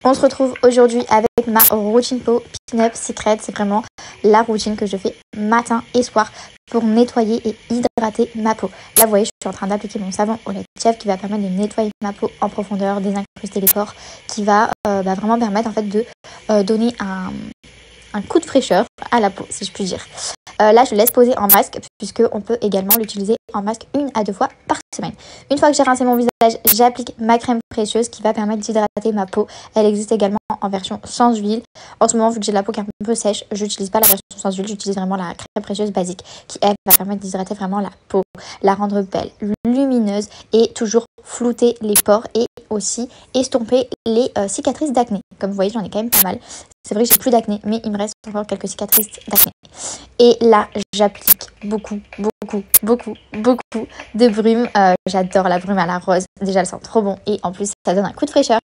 On se retrouve aujourd'hui avec ma routine peau Pin-Up Secret. C'est vraiment la routine que je fais matin et soir pour nettoyer et hydrater ma peau. Là, vous voyez, je suis en train d'appliquer mon savon au lait de chèvre qui va permettre de nettoyer ma peau en profondeur, désincruster les pores, qui va vraiment permettre en fait de donner un coup de fraîcheur à la peau, si je puis dire. Là, je laisse poser en masque puisqu'on peut également l'utiliser en masque 1 à 2 fois par semaine. Une fois que j'ai rincé mon visage, j'applique ma crème précieuse qui va permettre d'hydrater ma peau. Elle existe également en version sans huile. En ce moment, vu que j'ai la peau qui est un peu sèche, je n'utilise pas la version sans huile, j'utilise vraiment la crème précieuse basique qui, elle, va permettre d'hydrater vraiment la peau, la rendre belle, lumineuse et toujours flouter les pores et aussi estomper les cicatrices d'acné. Comme vous voyez, j'en ai quand même pas mal. C'est vrai que j'ai plus d'acné, mais il me reste encore quelques cicatrices d'acné. Et là, j'applique beaucoup de brume. J'adore la brume à la rose. Déjà, elle sent trop bon et en plus, ça donne un coup de fraîcheur.